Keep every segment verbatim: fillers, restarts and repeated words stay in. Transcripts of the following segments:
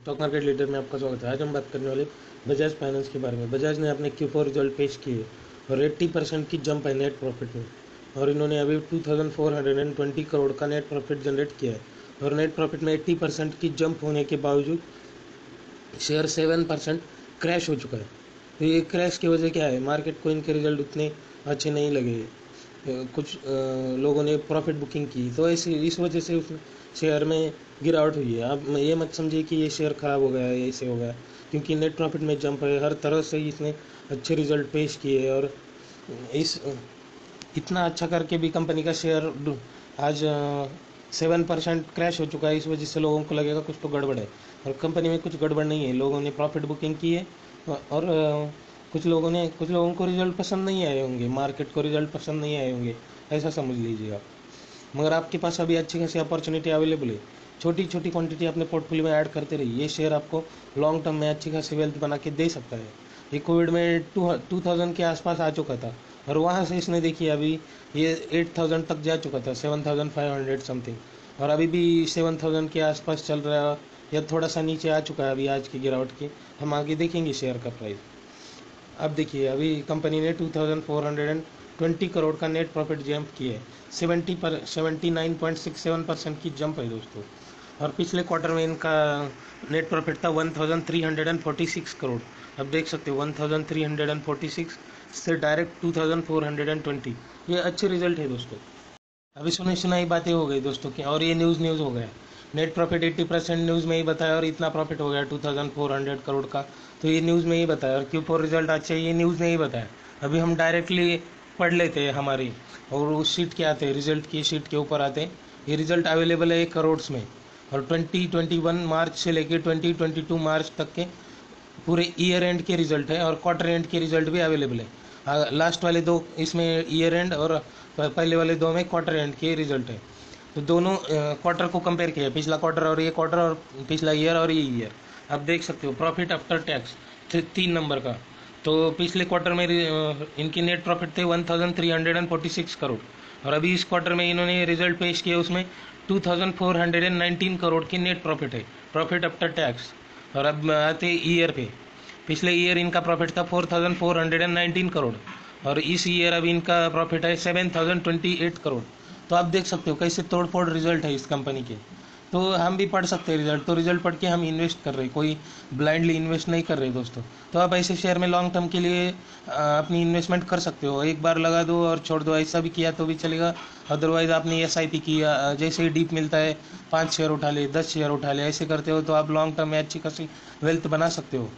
Stock market leader में आपका स्वागत है। आज हम बात करने वाले बजाज फाइनेंस के बारे में। बजाज ने अपने क्यू फोर रिजल्ट पेश किए और अस्सी परसेंट की जंप है नेट प्रॉफिट में, और इन्होंने अभी two thousand four hundred twenty crore का नेट प्रॉफिट जनरेट किया है। और नेट प्रॉफिट में अस्सी परसेंट की जंप होने के बावजूद शेयर सेवन परसेंट क्रैश हो चुका है। तो ये क्रैश की वजह क्या है? मार्केट को इनके रिजल्ट उतने अच्छे नहीं लगे, कुछ लोगों ने प्रॉफिट बुकिंग की, तो ऐसे इस वजह से उस शेयर में गिरावट हुई है। आप ये मत समझिए कि ये शेयर ख़राब हो गया है, ऐसे हो गया, क्योंकि नेट प्रॉफिट में जंप है, हर तरह से इसने अच्छे रिजल्ट पेश किए। और इस इतना अच्छा करके भी कंपनी का शेयर आज सेवन परसेंट क्रैश हो चुका है। इस वजह से लोगों को लगेगा कुछ तो गड़बड़ है, और कंपनी में कुछ गड़बड़ नहीं है। लोगों ने प्रॉफिट बुकिंग की है, और कुछ लोगों ने कुछ लोगों को रिजल्ट पसंद नहीं आए होंगे, मार्केट को रिजल्ट पसंद नहीं आए होंगे, ऐसा समझ लीजिए आप। मगर आपके पास अभी अच्छी खासी अपॉर्चुनिटी अवेलेबल है। छोटी छोटी क्वांटिटी अपने पोर्टफोलियो में ऐड करते रहिए। ये शेयर आपको लॉन्ग टर्म में अच्छी खासी वेल्थ बना के दे सकता है। ये कोविड में टू टू थाउजेंड के आसपास आ चुका था, और वहाँ से इसने देखिए अभी ये एट थाउजेंड तक जा चुका था, seven thousand five hundred something, और अभी भी सेवन थाउजेंड के आसपास चल रहा है, या थोड़ा सा नीचे आ चुका है अभी आज की गिरावट की। हम आगे देखेंगे शेयर का प्राइस। अब देखिए अभी कंपनी ने two thousand four hundred twenty crore का नेट प्रॉफिट जंप किया है। सेवेंटी पर seventy nine point six seven percent की जंप है दोस्तों। और पिछले क्वार्टर में इनका नेट प्रॉफिट था one thousand three hundred forty six crore. अब देख सकते हो one thousand three hundred forty six से direct two thousand four hundred twenty, ये अच्छे रिजल्ट है दोस्तों। अभी सुनी सुनाई बातें हो गई दोस्तों की, और ये न्यूज़ न्यूज़ हो गया। नेट प्रॉफिट अस्सी परसेंट न्यूज़ में ही बताया, और इतना प्रॉफिट हो गया two thousand four hundred crore का, तो ये न्यूज़ में ही बताया। और क्यू फोर रिजल्ट अच्छे, ये न्यूज़ में ही बताया। अभी हम डायरेक्टली पढ़ लेते हैं हमारी, और उस शीट के आते हैं, रिजल्ट की शीट के ऊपर आते हैं। ये रिजल्ट अवेलेबल है करोड्स में, और ट्वेंटी ट्वेंटी वन मार्च से लेकर ट्वेंटी ट्वेंटी टू मार्च तक के पूरे ईयर एंड के रिजल्ट है, और क्वार्टर एंड के रिजल्ट भी अवेलेबल है। लास्ट वाले दो इसमें ईयर एंड, और पहले वाले दो में क्वार्टर एंड के रिजल्ट है। तो दोनों क्वार्टर को कंपेयर किया, पिछला क्वार्टर और ये क्वार्टर, और पिछला ईयर और ये ईयर। आप देख सकते हो प्रॉफिट आफ्टर टैक्स तीन नंबर का। तो पिछले क्वार्टर में इनकी नेट प्रॉफिट थे one thousand three hundred forty six crore, और अभी इस क्वार्टर में इन्होंने रिजल्ट पेश किया, उसमें two thousand four hundred nineteen crore की नेट प्रॉफिट है, प्रॉफिट आफ्टर टैक्स। और अब आते ईयर पे, पिछले ईयर इनका प्रॉफिट था four thousand four hundred nineteen crore, और इस ईयर अभी इनका प्रॉफिट है seven thousand twenty eight crore. तो आप देख सकते हो कैसे तोड़ फोड़ रिजल्ट है इस कंपनी के। तो हम भी पढ़ सकते हैं रिजल्ट, तो रिजल्ट पढ़ के हम इन्वेस्ट कर रहे हैं, कोई ब्लाइंडली इन्वेस्ट नहीं कर रहे दोस्तों। तो आप ऐसे शेयर में लॉन्ग टर्म के लिए अपनी इन्वेस्टमेंट कर सकते हो। एक बार लगा दो और छोड़ दो, ऐसा भी किया तो भी चलेगा। अदरवाइज़ आपने एस आई पी किया, जैसे ही डीप मिलता है पाँच शेयर उठा ले, दस शेयर उठा ले, ऐसे करते हो तो आप लॉन्ग टर्म में अच्छी खासी वेल्थ बना सकते हो।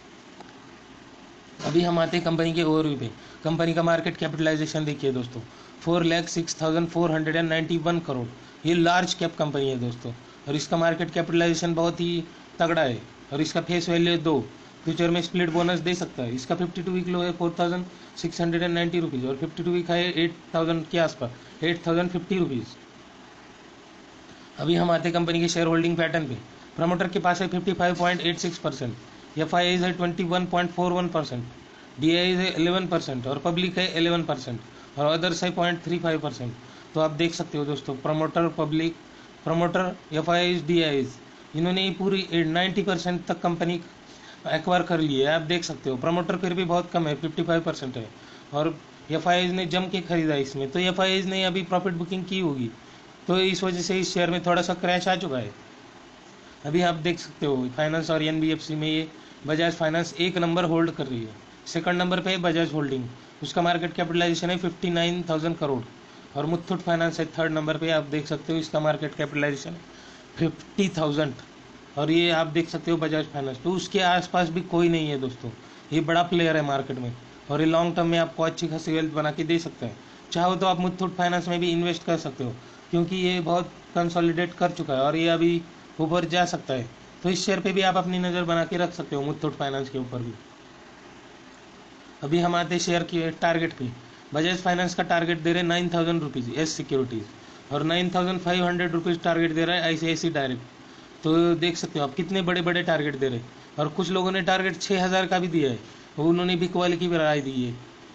अभी हम आते हैं कंपनी के ओवरव्यू पे। कंपनी का मार्केट कैपिटलाइजेशन देखिए दोस्तों, four lakh six thousand four hundred and ninety one crore. ये लार्ज कैप कंपनी है दोस्तों, और इसका मार्केट कैपिटलाइजेशन बहुत ही तगड़ा है, और इसका फेस वैल्यू दो, फ्यूचर में स्प्लिट बोनस दे सकता है। इसका फिफ्टी टू वीक लो है four thousand six hundred and ninety rupees, और फिफ्टी टू वीक है एट थाउजेंड के आसपास, एट थाउजेंड फिफ्टी रुपीज़। अभी हम आते कंपनी के शेयर होल्डिंग पैटर्न पे। प्रमोटर के पास है fifty five point eight six percent, F I है twenty one point four one percent, D I है इलेवन परसेंट, और पब्लिक है इलेवन परसेंट, और अदर्स है पॉइंट थ्री फाइव परसेंट। तो आप देख सकते हो दोस्तों, promoter, public, promoter, F I D I, इन्होंने पूरी नाइन्टी परसेंट तक कंपनी एक्वायर कर ली है। आप देख सकते हो प्रमोटर फिर भी बहुत कम है, फिफ्टी फाइव परसेंट है, और एफ आई ने जम के खरीदा इसमें, तो एफ आई ने अभी प्रॉफिट बुकिंग की होगी, तो इस वजह से इस शेयर में थोड़ा सा क्रैश आ चुका है। अभी आप देख सकते हो फाइनेंस और एन बी एफ सी में ये बजाज फाइनेंस एक नंबर होल्ड कर रही है। सेकंड नंबर पे है बजाज होल्डिंग, उसका मार्केट कैपिटलाइजेशन है फिफ्टी नाइन थाउजेंड करोड़, और मुथूट फाइनेंस है थर्ड नंबर पे। आप देख सकते हो इसका मार्केट कैपिटलाइजेशन फिफ्टी थाउजेंड, और ये आप देख सकते हो बजाज फाइनेंस। तो उसके आसपास भी कोई नहीं है दोस्तों, ये बड़ा प्लेयर है मार्केट में, और ये लॉन्ग टर्म में आपको अच्छी खासी वेल्थ बना के दे सकते हैं। चाहो तो आप मुथूट फाइनेंस में भी इन्वेस्ट कर सकते हो, क्योंकि ये बहुत कंसोलिडेट कर चुका है, और ये अभी ऊपर जा सकता है। तो इस शेयर पे भी आप अपनी नज़र बना के रख सकते हो, मुथूट फाइनेंस के ऊपर भी। अभी हम आते हैं शेयर के टारगेट पे। बजाज फाइनेंस का टारगेट दे रहे nine thousand rupees S securities, और nine thousand five hundred rupees target दे रहा है आई सी आई सी आई डायरेक्ट। तो देख सकते हो आप कितने बड़े बड़े टारगेट दे रहे हैं, और कुछ लोगों ने टारगेट छः हज़ार का भी दिया है, वो उन्होंने बिकवाली की राय दी है।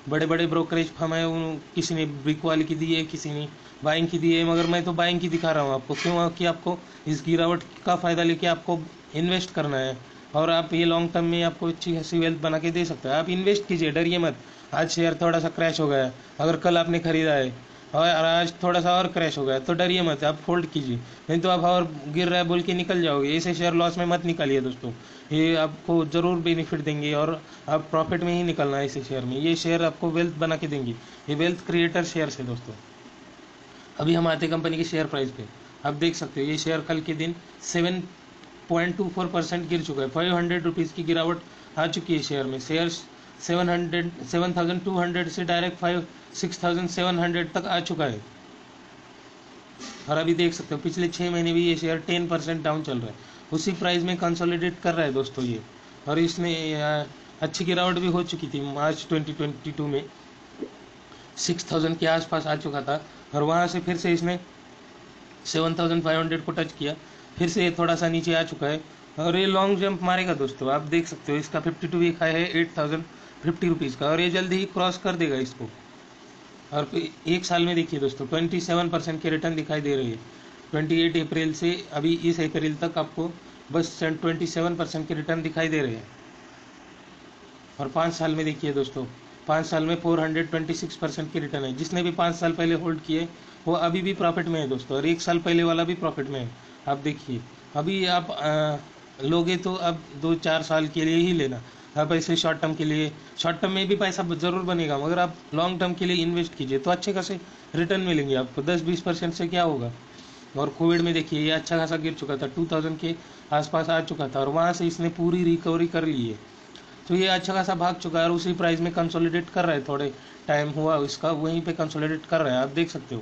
बड़े बड़े ब्रोकरेज फर्म है, उन किसी ने ब्रिक वाली की दी है, किसी ने बाइंग की दी है, मगर मैं तो बाइंग की दिखा रहा हूँ आपको। क्यों? कि आपको इस गिरावट का फ़ायदा लेके आपको इन्वेस्ट करना है और आप ये लॉन्ग टर्म में आपको अच्छी खासी वेल्थ बना के दे सकता है। आप इन्वेस्ट कीजिए, डरिए मत। आज शेयर थोड़ा सा क्रैश हो गया, अगर कल आपने खरीदा है और आज थोड़ा सा और क्रैश हो गया तो डरिए मत, आप फोल्ड कीजिए, नहीं तो आप और गिर रहा है बोल के निकल जाओगे। ऐसे शेयर लॉस में मत निकालिए दोस्तों, ये आपको ज़रूर बेनिफिट देंगे और आप प्रॉफिट में ही निकलना है ऐसे शेयर में। ये शेयर आपको वेल्थ बना के देंगे, ये वेल्थ क्रिएटर शेयर है दोस्तों। अभी हम आते कंपनी के शेयर प्राइस पे, आप देख सकते हो ये शेयर कल के दिन seven point two four percent गिर चुका है। फाइव हंड्रेड रुपीज़ की गिरावट आ चुकी है शेयर में। Share seven hundred seven thousand two hundred से direct five six thousand seven hundred तक आ चुका है। और अभी देख सकते हो पिछले छः महीने भी ये शेयर टेन परसेंट डाउन चल रहा है, उसी प्राइस में कंसोलिडेट कर रहा है दोस्तों ये। और इसने अच्छी गिरावट भी हो चुकी थी मार्च ट्वेंटी ट्वेंटी टू में, सिक्स थाउजेंड के आसपास आ चुका था और वहाँ से फिर से इसने सेवन थाउजेंड फाइव हंड्रेड को टच किया, फिर से ये थोड़ा सा नीचे आ चुका है और ये लॉन्ग जंप मारेगा दोस्तों। आप देख सकते हो इसका फिफ्टी टू वीक हाई है एट थाउजेंड फिफ्टी रुपीज़ का और ये जल्दी ही क्रॉस कर देगा इसको। और एक साल में देखिए दोस्तों ट्वेंटी सेवन परसेंट के रिटर्न दिखाई दे रही है। ट्वेंटी एट अप्रैल से अभी इस अप्रैल तक आपको बस ट्वेंटी सेवन परसेंट के रिटर्न दिखाई दे रहे हैं। और पाँच साल में देखिए दोस्तों, पाँच साल में four hundred twenty six percent की रिटर्न है। जिसने भी पाँच साल पहले होल्ड किए वो अभी भी प्रॉफिट में है दोस्तों, और एक साल पहले वाला भी प्रॉफिट में है। आप देखिए अभी आप आ, लोगे तो अब दो चार साल के लिए ही लेना, आप ऐसे शॉर्ट टर्म के लिए, शॉर्ट टर्म में भी पैसा ज़रूर बनेगा, मगर आप लॉन्ग टर्म के लिए इन्वेस्ट कीजिए तो अच्छे खासे रिटर्न मिलेंगे आपको। दस बीस परसेंट से क्या होगा। और कोविड में देखिए ये अच्छा खासा गिर चुका था, टू थाउजेंड के आसपास आ चुका था और वहाँ से इसने पूरी रिकवरी कर ली है। तो ये अच्छा खासा भाग चुका है और उसी प्राइस में कंसोलिडेट कर रहा है। थोड़े टाइम हुआ इसका, वहीं पे कंसोलिडेट कर रहा है, आप देख सकते हो।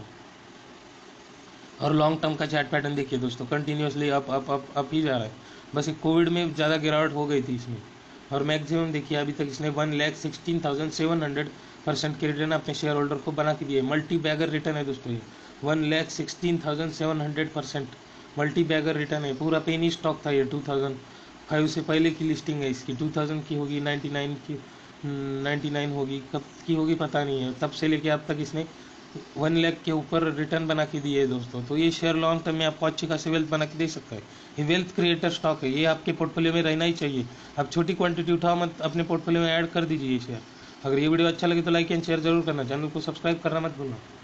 और लॉन्ग टर्म का चार्ट पैटर्न देखिए दोस्तों, continuously up up up up ही जा रहा है। बस एक कोविड में ज़्यादा गिरावट हो गई थी इसमें, और मैक्सिमम देखिए अभी तक इसने one lakh sixteen thousand seven hundred percent के रिटर्न अपने शेयर होल्डर को बना के दिए। मल्टी बैगर रिटर्न है दोस्तों ये, one lakh sixteen thousand seven hundred percent multi bagger return है। पूरा पेनी स्टॉक था ये, टू थाउजेंड फाइव से पहले की लिस्टिंग है इसकी। टू थाउजेंड की होगी, नाइन्टी नाइन की नाइन्टी नाइन होगी, कब की होगी पता नहीं है। तब से लेके अब तक इसने वन लाख के ऊपर रिटर्न बना के दिए है दोस्तों। तो ये शेयर लॉन्ग टर्म में आपको अच्छी खासी वेल्थ बना के दे सकता है। ये वेल्थ क्रिएटर स्टॉक है, ये आपके पोर्टफोलियो में रहना ही चाहिए। आप छोटी क्वांटिटी उठाओ मत, अपने पोर्टफोलियो में ऐड कर दीजिए ये शेयर। अगर ये वीडियो अच्छा लगे तो लाइक एंड शेयर जरूर करना, चैनल को सब्सक्राइब करना मत भूलना।